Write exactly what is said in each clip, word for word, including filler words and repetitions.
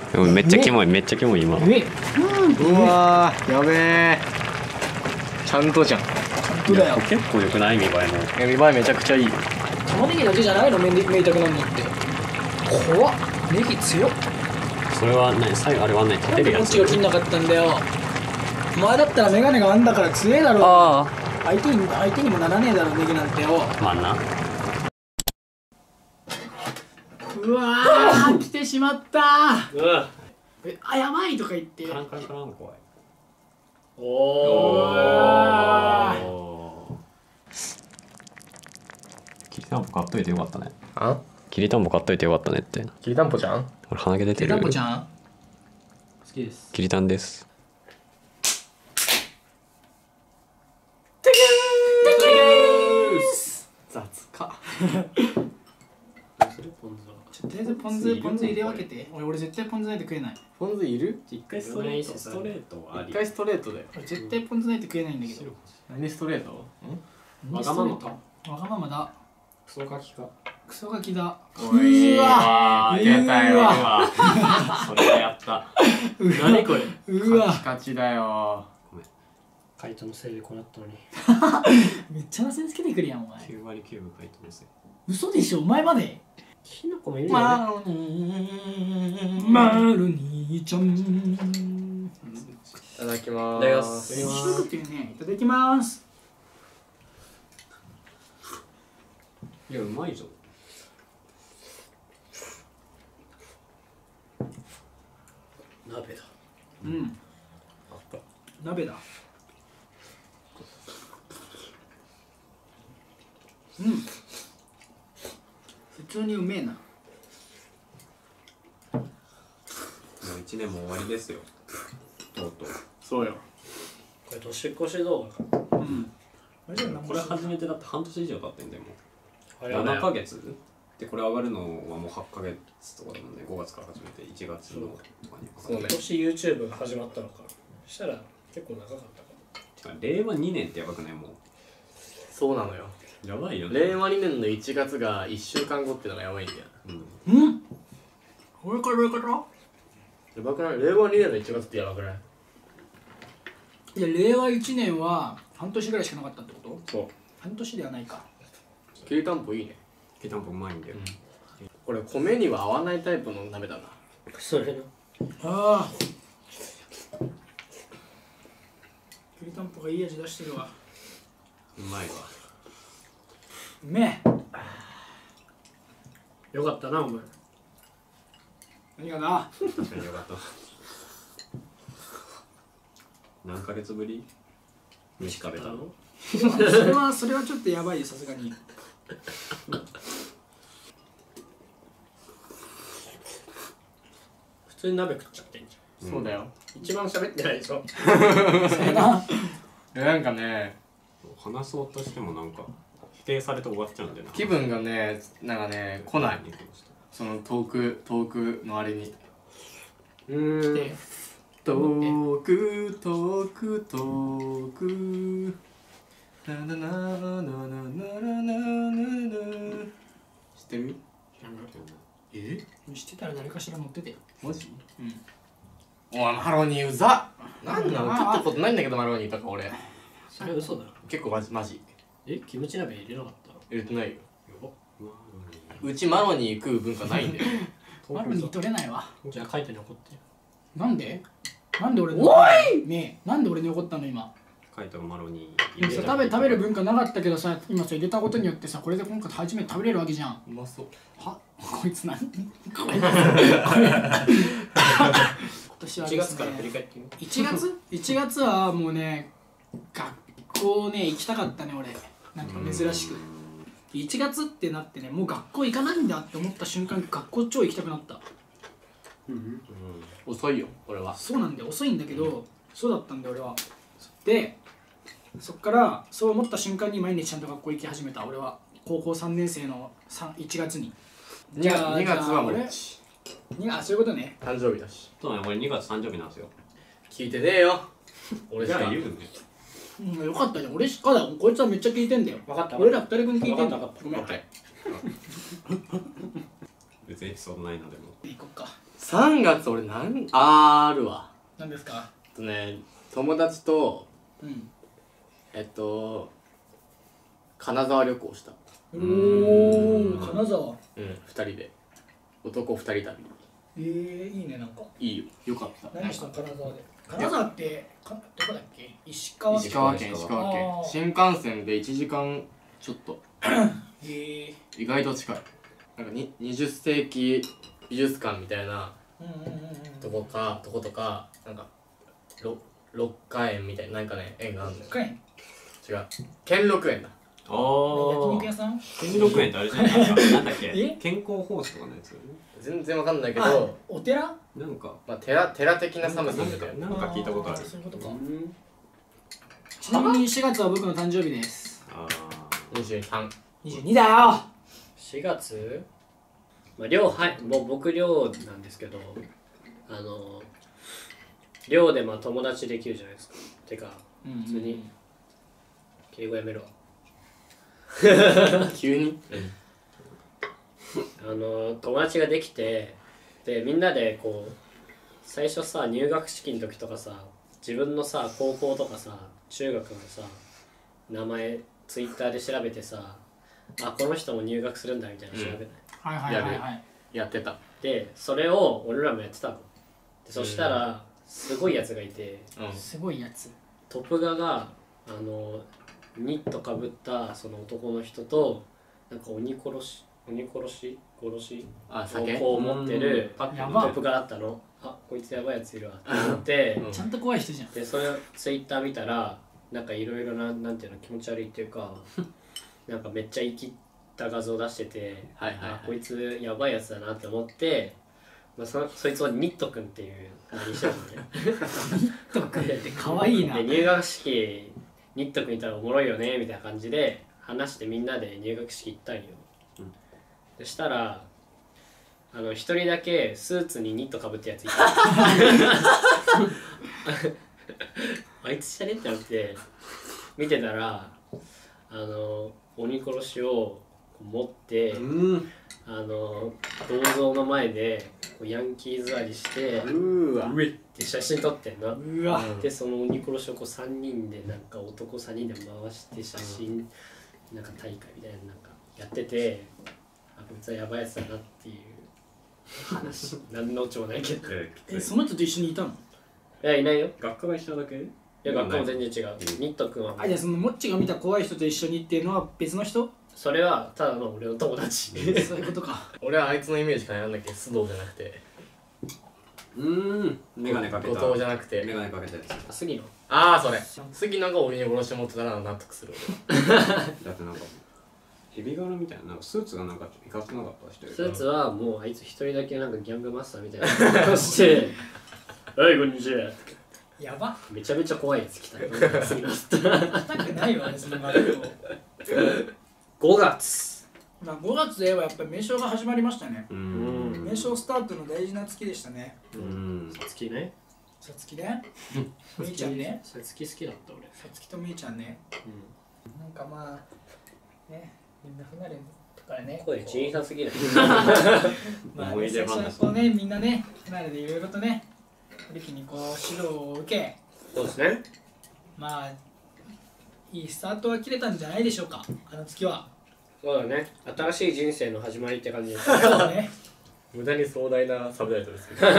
めっちゃキモいめっちゃキモい今。 うわーやべえ、ちゃんとじゃん。 どうだよ。 結構良くない見栄えも。 え見栄えめちゃくちゃいいよ。 玉ねぎだけじゃないの、目目痛くなるのって。怖っ、ネギ強っ。 それはね、最後あれはね、立てるやつ。 こっちが切んなかったんだよ。お前だったらメガネがあんだから強えだろ。 あ相手に相手にもならねえだろ、ネギなんてよ。 まあな。 うわー来てしまったー。 うわえ、あ、やばいとか言って。 カランカランカラン怖い。 おお。 きりたんぽ買っといてよかったね。 あきりたんぽ買っといてよかったねって。 きりたんぽちゃん。 俺鼻毛出てる。 きりたんぽちゃん好きです。 きりたんです。 雑か。 とりあえずポン酢ポン酢入れ分けて。俺俺絶対ポン酢ないと食えない。 ポン酢いる？ 一回ストレートストレートあり。 一回ストレートだよ。 俺絶対ポン酢ないと食えないんだけど。 何ストレート？ん？ わがままか。 わがままだ。 クソガキか。 クソガキだ。 おい、 うわー出たよ。 うそれやった。 何これ。うわカチカチだよ。 カイトのせいでこうなったのに。 めっちゃなせつけてくるやんお前。 きゅう割きゅう分書いてますよ。 嘘でしょお前まで。 キノコもいるよね。 マロニーマロニーちゃん。 いただきまいただきまーす。 す。 一口っていうね。いただきます。 いやうまいぞ。 鍋だ。 うん。鍋だ。うん。普通にうめえな。 もう一年も終わりですよ。とうとう。 そうよ。 これ年越し動画か。 うん。あれじゃこれ初めてだって半年以上経ってんだよもう。 早いねななかげつでこれ上がるのはもうはちかげつとかだもんね。ごがつから始めていちがつのとかに。 そうね今年 YouTube が始まったのか。そしたら結構長かったか。 てか令和にねんってやばくないもう。 そうなのよ。 やばいよね。 令和にねんのいちがつがいっしゅうかんごってのがやばいんだよ。 うん。 うんこれからどういうこと？ やばくない？令和にねんのいちがつってやばくない？ いや、令和いちねんは半年ぐらいしかなかったってこと？ そう。 半年ではないか。 きりたんぽいいね。 きりたんぽうまいんだよ。 これ米には合わないタイプの鍋だな。 それな。 ああ。きりたんぽがいい味出してるわ。 うまいわ。 うめえ。 よかったなお前。 何がな。 確かによかった。何ヶ月ぶり？飯食べたの？ それはそれはちょっとやばいよさすがに。 普通に鍋食っちゃってんじそうだよ。 ゃん。一番喋ってないでしょ。 それな。 えなんかね、 話そうとしてもなんか否定されて終わっちゃうんだよな。 気分がね、なんかね、来ない。その遠く遠くのあれに。 うーん。 で遠く遠く遠く。なななななななななな。知ってる？え？ 知ってたら誰かしら乗ってて。 マジ？ うん。 おいマロニーうざっ。なんなの？食ったことないんだけどマロニーとか俺。 それ嘘だろ。 結構マジマジ。 え、キムチ鍋入れなかったの？ 入れてないよ。 やば。 うちマロニー食う文化ないんだよ。 マロニー取れないわ。 じゃあカイトに怒ってよ。 なんで？なんで俺に。 おいねえ、なんで俺に怒ったの今。 カイトがマロにでもさ食べ食べる文化なかったけどさ、今さ入れたことによってさ、これで今回初めて食べれるわけじゃん。 うまそう。 はこいつ何こいつ今年は 1 です月から振りね返ってみよいちがついちがつはもうね学校ね行きたかったね俺。なんか珍しくいちがつってなってね、もう学校行かないんだって思った瞬間学校超行きたくなった。 う。うん遅いよこれは。 そうなんだよ、遅いんだけどそうだったんだよ俺は。でそっからそう思った瞬間に毎日ちゃんと学校行き始めた俺は。高校さんねん生のいちがつに。 にがつにがつはもうじゃあ俺にあそういうことね。 誕生日だし。 そうね、俺にがつ誕生日なんですよ。 聞いてねえよ。俺しか。 じゃあ言うね。 うん、よかったじゃん。俺しかだよ。こいつはめっちゃ聞いてんだよ。 分かった。 俺ら二人分聞いてんだ。 分かったごめん。 はい。 別にエピソードないのでも。 行こっか。 さんがつ俺なんあーあるわ。 何ですか？ えっとね友達とうんえっと金沢旅行した。 おお金沢。 うんふたりで男ふたり旅。 えー、いいねなんか。 いいよよかった。 何したの金沢で。金沢ってかどこだっけ？石川石川県石川県あー新幹線でいちじかんちょっとへえ意外と近い。なんかににじゅっせいき美術館みたいなうんうんうんうんとこかとことかなんかろ六花園みたいななんかね園があるんだよ。 深い。 違う兼六園だ。 あ焼肉あ屋さん？ 兼六園ってあれじゃないなんかなんだっけえ健康奉仕とかのやつ全然わかんないけあど、 お寺？ なんかまあ、寺寺的な寒さみたいな。 なんか聞いたことあるーそういうことか。 うんちなみにしがつは僕の誕生日です。 あにじゅうさん。 にじゅうにだよ。 しがつ、まあ、寮はいもう僕寮なんですけど、あの寮でまあ友達できるじゃないですか。てか普普通に敬語やめろ。 急にあの友達ができて、でみんなでこう最初さ入学式の時とかさ自分のさ高校とかさ中学のさ名前ツイッターで調べてさ、あこの人も入学するんだみたいなの調べない、 はいはいはいはい。 やってた。 でそれを俺らもやってたの。でそしたらすごいやつがいて、 うんすごいやつ。 トップ画があのニットかぶったその男の人となんか鬼殺し鬼殺し殺しあ酒をこう持ってるパッやばトップ画だったの。あこいつやばいやついるわって思ってうんちゃんと怖い人じゃん。 でそれをツイッター見たらなんかいろいろななんていうの気持ち悪いっていうかなんかめっちゃ生きった画像出してて、 はいはいはいあこいつやばいやつだなって思って、まあ、そそいつをニットくんっていう名にしてたのねとかって可愛いな。 で入学式ニットくんいたらおもろいよねみたいな感じで話してみんなで入学式行ったんよ、 うん、 そしたらあの一人だけスーツにニットかぶったやついたあいつじゃねってなって見てたらあの鬼殺しを持ってうんあの銅像の前でこうヤンキー座りしてうーわ上って写真撮ってんな。 うわ、 でその鬼殺しをこうさんにんでなんか男さんにんで回して写真なんか大会みたいななんかやってて、あこいつはやばいやつだなっていう話何のオチもないけどいえその人と一緒にいたの？ やいないよ。 学科が一緒だけいや学校も全然違う。ニット君はあじゃあそのモッチが見た怖い人と一緒にっていうのは別の人？ それはただの俺の友達そういうことか。 俺はあいつのイメージしかない。なんだっけ須藤じゃなくてうーんメガネかけた後藤じゃなくてメガネかけたやつ杉野ああそれ杉野が鬼殺し持ってたら納得するだってなんかヘビ柄みたいななんかスーツがなんかいかつなかった人スーツはもうあいつ一人だけなんかギャングマスターみたいな顔して「はいこんにちは」 やば。 めちゃめちゃ怖いやつ来たよ次の人痛くないわねその学校。 ごがつまあごがつではやっぱり名称が始まりましたね。 うーうんん名称スタートの大事な月でしたね。 うーんさつきねさつきね。みーちゃんね。 さつき好きだった俺さつきとみーちゃんね。なんかまあねみんな離れとかね。 声小さすぎるまあ、 思い出話最初はこうねみんなね離れでいろいろとねリキにこう指導を受けそうですねまあいいスタートは切れたんじゃないでしょうかあの月は。 そうだね新しい人生の始まりって感じですそうね。 無駄に壮大なサブタイトルですけど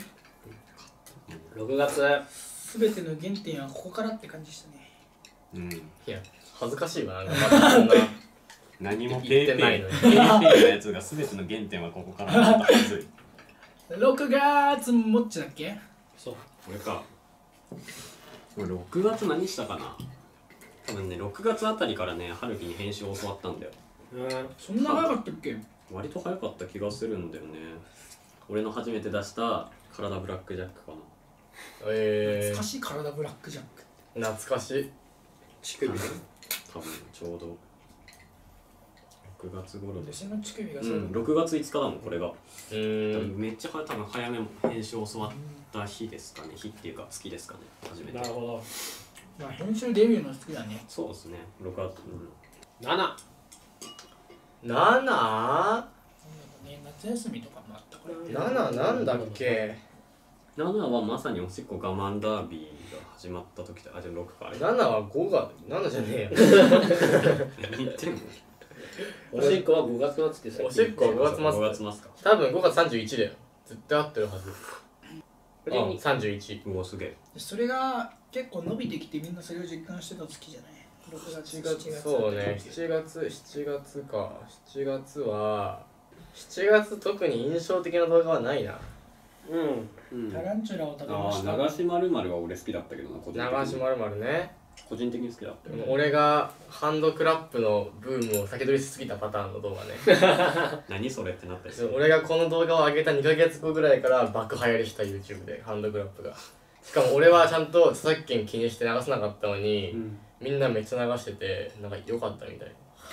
ろくがつすべての原点はここからって感じでしたね。 うんいや恥ずかしいわなんかまだそんな何も言ペーペーってないのにペーペーのやつが全ての原点はここからだったはずいろくがつもっちだっけ？ そうこれか俺ろくがつ何したかな多分ねろくがつあたりからね春樹に編集を教わったんだようんそんな早かったっけ？ 割と早かった気がするんだよね俺の初めて出した体ブラックジャックかなえ懐かしい体ブラックジャック。 ー、懐かしい乳首多分ちょうどろくがつ頃で私の乳首がそうだうんろくがついつかだもんこれがう多ーん分めっちゃ多分早め編集を教わった日ですかね日っていうか月ですかね初めてなるほどまあ編集デビューの月だね。 そうですねろくがつうんななななね、夏休みとかもあったからなななんだっけ。 ななはまさにおしっこ我慢ダービーが始まった時だ。あ、じゃあろくか。あれななはごがななじゃねえよ。 何言ってんの？ おしっこはごがつ末っておしっこはごがつ末。 ごがつ末か。 多分ごがつさんじゅういちだよ。絶対合ってるはず。 これにあさんじゅういち。 うわすげえ。 それが結構伸びてきてみんなそれを実感してた月じゃないろくがつしちがつしちがつそうねしちがつしちがつかしちがつはしちがつ特に印象的な動画はないな。 うんうん。 タランチュラを食べまあしたあ、流しまるまるは俺好きだったけどな、個人的に。 流しまるまるね。 個人的に好きだったよ。 俺がハンドクラップのブームを先取りしすぎたパターンの動画ね。 何それってなったりする。 俺がこの動画を上げたにかげつごぐらいから爆流行りした YouTube でハンドクラップが。しかも俺はちゃんと著作権気にして流さなかったのに、 うんみんなめっちゃ流しててなんか良かったみたい。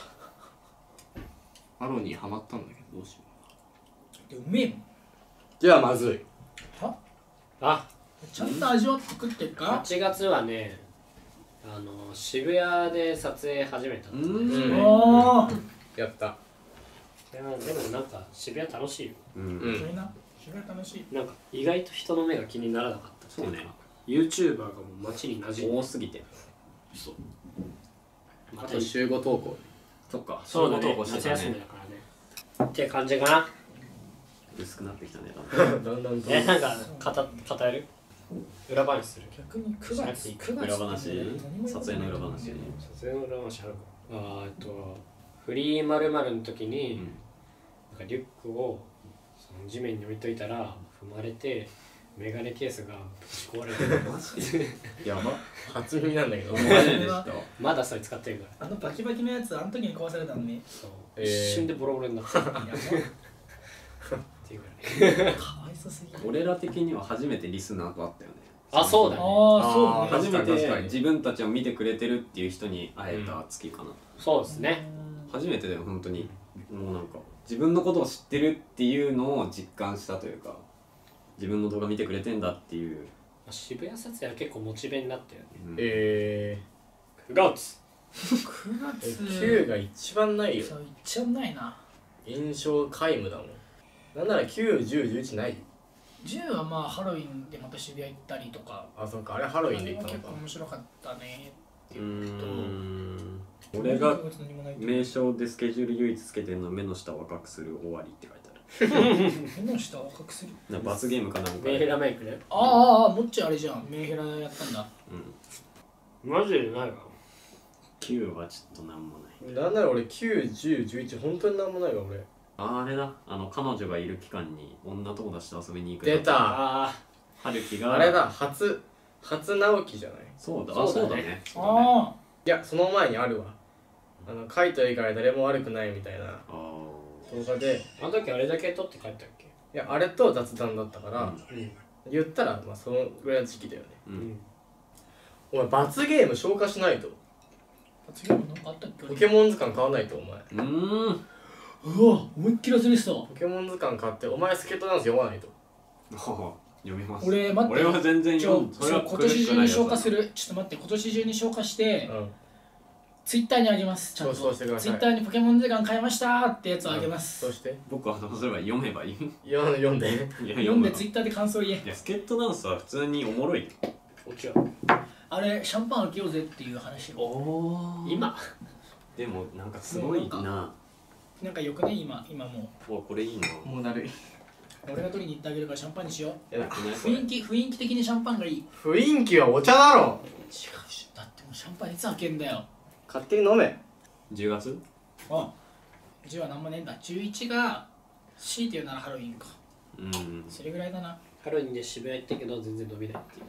マロにハマったんだけどどうしよう。 でうめえもんじゃあまずい。 はあちゃんと味わって食ってるはかちがつはねあの渋谷で撮影始めたんですねうんああやった。 いやでもなんか渋谷楽しいようん。 うんそれなそれは楽しいなんか意外と人の目が気にならなかったっていそうね。 YouTuber がもう街に馴染んで多すぎて。 そうあと集合投稿。 そっか。 そうだね仕事をしてた夏休みね。 だからねって感じかな薄くなってきたね。だんだんだんだんとえなんか語語る裏話する逆にくがつくがつ裏話、 何も撮影の裏話。 撮影の裏話あるかあーえっとフリーまるまるの時に、 うんなんかリュックをその地面に置いといたら踏まれてメガネケースがぶち壊れてマジでやば。 初耳なんだけど。 マジでした。 まだそれ使ってるからあのバキバキのやつあの時に壊されたのねそう、 えー一瞬でボロボロになったっやばていうぐらいかわいそすぎる俺ら的には初めてリスナーと会ったよね。 あそうだねああそうね初め確かに確かにて自分たちを見てくれてるっていう人に会えた月かな。 そうですね初めてだよ本当に。もうなんか自分のことを知ってるっていうのを実感したというか、自分の動画見てくれてんだっていう。 渋谷撮影は結構モチベになったよねうんえくがつくがー、 つきゅうが一番ないよ。 そういっちゃんないな印象皆無だもん。なんならきゅう、じゅう、じゅういちないよ。 じゅうはまあハロウィンでまた渋谷行ったりとかあ、そっか、あれハロウィンで行あれは結ったのか構面白かったねうーん。俺が名称でスケジュール唯一つけてるのは目の下を赤くする終わりって書いてある。 目の下を赤くするなんか罰ゲームかなんかメンヘで。 ラメイクねああああもっちあれじゃんメンヘラやったんだうん。 マジでないわきゅうはちょっとなんもない。 なんなら俺きゅう、じゅう、じゅういち本当になんもないわ俺。 ああれだ。あの彼女がいる期間に女友達と遊びに行く。 出た。 あ春樹が。 あれだ、初、初直樹じゃない。 そうだ。 そうだねあそうだね。そうだねあいや、その前にあるわ。あの、カイト以外誰も悪くないみたいなあ動画で、 あの時あれだけ撮って帰ったっけいや、あれと雑談だったから、 うん言ったら、まあ、そのぐらいの時期だよね。 ーうん。 お前、罰ゲーム消化しないと。 あ次もなんかあったっけポケモン図鑑買わないと、お前。 うーん。 うわ思いっきり忘れてたポケモン図鑑買って、お前スケートダンス読まないと。 読みます。 俺待って俺は全然ちょ読む。それは今年中に消化する。 るちょっと待って今年中に消化してうん。 ツイッターにあげますちゃんとそうそうしてくださいツイッターにポケモン図鑑買いましたーってやつをあげます、 そして、 僕はどうすればいい読めばいい。 読ん読んで。 いや読んでツいイッターで感想言えやスケットダンスは普通におもろいよ。 もちろんあれシャンパン開けようぜっていう話をお今でもなんかすごいもうな。 なんかよくね今今もおこれいいな。 もうだるい。 う俺が取りに行ってあげるからシャンパンにしよういや、 雰囲気雰囲気的にシャンパンがいい違う雰囲気はお茶だろ。 しだってもうシャンパンいつ開けんだよ勝手に飲め。 じゅうがつ？ あじゅうはなんもねえんだじゅういちが C っていうならハロウィンかうん。 それぐらいだなハロウィンで渋谷行ったけど全然伸びないって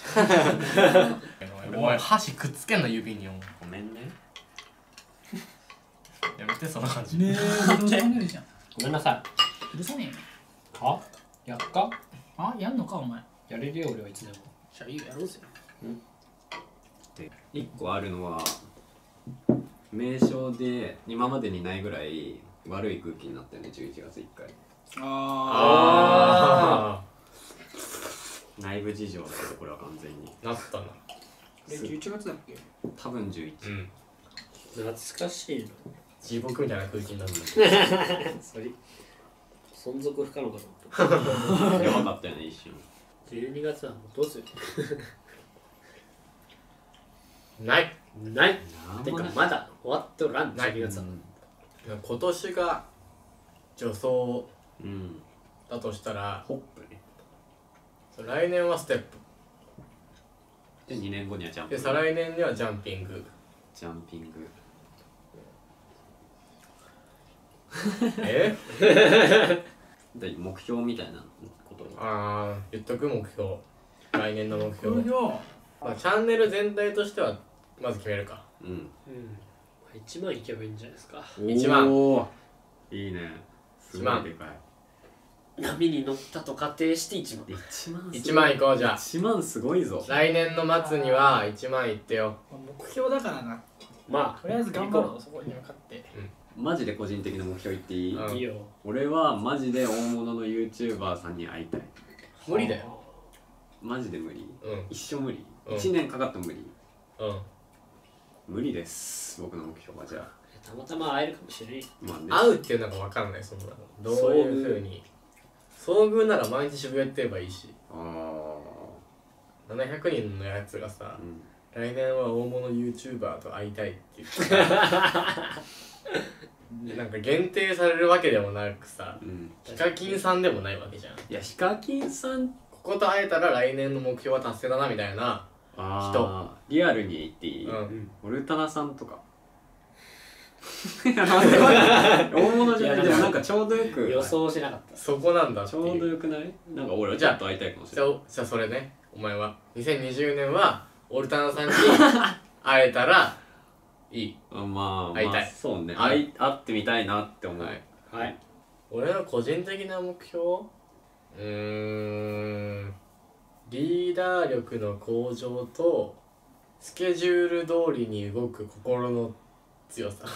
いうお前、箸くっつけんな、指によ。 ごめんね。 やめて、その感じ。 ねえうるさねえじゃんごめんなさうるさねえよいはやっかあやんのかお前やれるよ俺はいつでもじゃあいいよやろうぜでいっこあるのは名称で今までにないぐらい悪い空気になったよね。じゅういちがついっかいああ内部事情だけど、これは完全にー、なったな。 あれじゅういちがつだっけ多分じゅういち。 うん。 懐かしいの地獄みたいな空気になるんだけそれ存続不可能かと思ったやばかったよね一瞬。 じゅうにがつはもうどうするないないてなんもないかまだ終わっておらんじゅないうにがつは今年が助走うん。 だとしたらホップね。 来年はステップでにねんごにはジャンプ。 で再来年にはジャンピングジャンピング。 えで目標みたいなこと。 ああ言っとく目標来年の目標目標まあチャンネル全体としてはまず決めるかうん。 うんいちまんいけばいいんじゃないですかいちまんおーいいね。すごいでかい。 波に乗ったと仮定していちまんいちまん。 いちまんいこうじゃあいちまんすごいぞ。 来年の末にはいちまんいってよ目標だからなまとりあえず頑張ろうそこに向かってマジで個人的な目標言っていい？ うんあいいよ俺はマジで大物の YouTuber さんに会いたい。 無理だよマジで無理。 うん一生無理。 うんいちねんかかっても無理。 うん無理です。僕の目標はじゃあ。 たまたま会えるかもしれないまあね。 会うっていうのが分かんないそんなのどういうふうに遭遇なら毎日渋谷行ってればいいしあななひゃくにんのやつがさあ。うん。 来年は大物 YouTuber と会いたいって言ってなんか限定されるわけでもなくさうん。 ヒカキンさんでもないわけじゃんいやヒカキンさん。 ここと会えたら来年の目標は達成だなみたいなああ。リアルに言っていい？ うんオルタナさんとか。いやなんで大物じゃない。でもなんかちょうどよく。 予想しなかったそこなんだってちょうどいうよくない？なんか俺はちょっと会いたいかもしじゃあれない。 じゃあそれねお前はにせんにじゅうねんはオルタナさんに会えたらいいあまあ、 会いたいまあ、そうね。 うん会い会ってみたいなって思う。 はいはい俺の個人的な目標うーんリーダー力の向上とスケジュール通りに動く心の強さ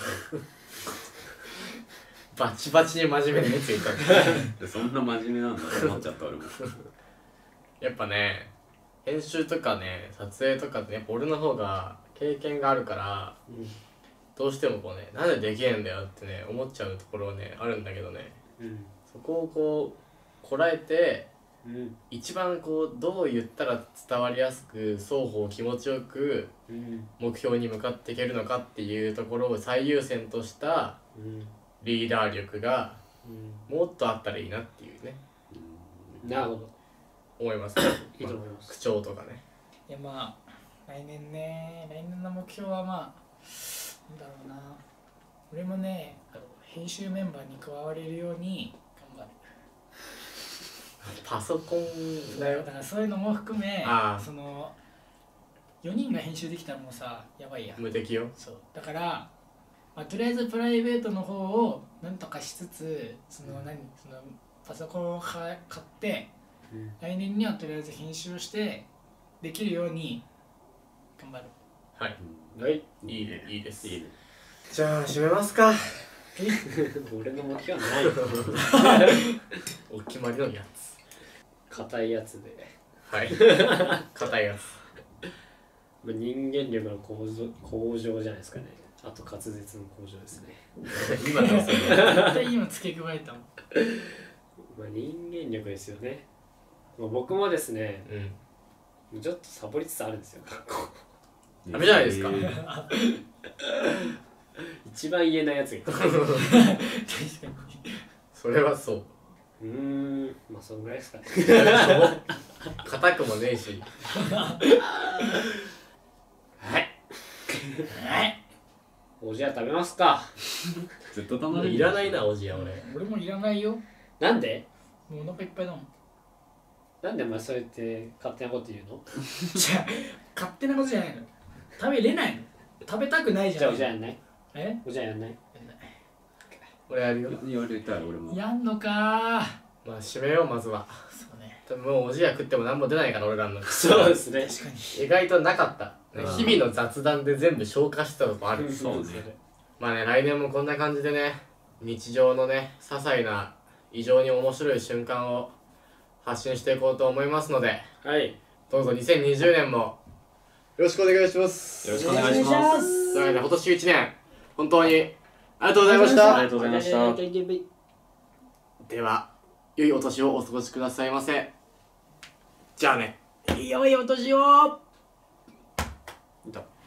バチバチに真面目なやついたんだでそんな真面目なんだと思っちゃった俺も。 やっぱね編集とかね撮影とかってやっぱ俺の方が経験があるからうんどうしてもこうねなんでできねえんだよってね思っちゃうところはねあるんだけどねうんそこをこうこらえてうん一番こうどう言ったら伝わりやすく双方気持ちよくうん目標に向かっていけるのかっていうところを最優先としたうんリーダー力がうんもっとあったらいいなっていうねなるほど思いますいいと思います口調とかねいやまあ来年ね来年の目標はまあなんだろうな俺もねあの編集メンバーに加われるように頑張るパソコンだよだからそういうのも含めああそのよにんが編集できたらもうさやばいやん無敵よそうだから、まあ、とりあえずプライベートの方をなんとかしつつその何そのパソコンを買買ってうん来年にはとりあえず編集をしてできるように頑張るはいはいいいねいいですいいね。 じゃあ締めますか俺の目標はないお決まりのやつ硬いやつではい硬いやつまあ人間力の向上向上じゃないですかねあと滑舌の向上ですね今のそれ絶対今付け加えたもんまあ人間力ですよね、まあ、僕もですねうんちょっとサボりつつあるんですよ学校ダメじゃないですかえー一番言えないやつがいたう確かにそれはそうーんまあそのぐらいですかね硬くもねえしはいおじや食べますかずっと頼んでいらないなおじや俺俺もいらないよなんでもうお腹いっぱいだもんなんでお前そうやって勝手なこと言うのじゃあ勝手なことじゃないの食べれないの食べたくないじじゃあゃんおじややんないえおじややんない俺やるよ言われたら俺も。 やんのかまあ締めようまずはそうね多分もうおじや食っても何も出ないから俺らのそうですね確かに意外となかったうん日々の雑談で全部消化してたとこあるそうねまあね来年もこんな感じでね日常のね些細な異常に面白い瞬間を発信していこうと思いますのではいどうぞにせんにじゅうねんもよろしくお願いしますよろしくお願いします。 というわけで今年いちねん本当にありがとうございましたありがとうございました。 では良いお年をお過ごしくださいませ。じゃあね。 良いお年を。 いた。